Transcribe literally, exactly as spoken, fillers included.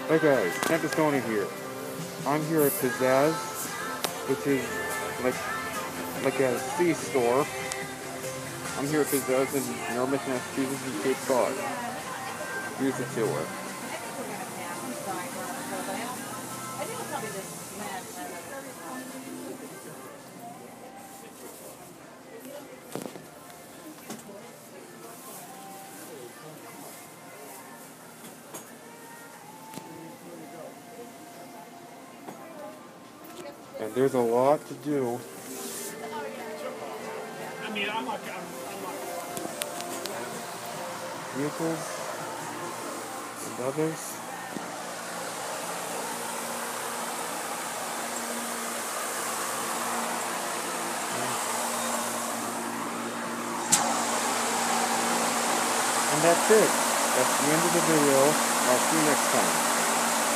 Hey guys, Tempest Tony here. I'm here at Pizzazz, which is like like a C store. I'm here at Pizzazz in Yarmouth, Massachusetts in Cape Cod. Here's the tour. And there's a lot to do. I mean, I'm not, I'm, I'm not. Vehicles and others. And that's it. That's the end of the video. I'll see you next time.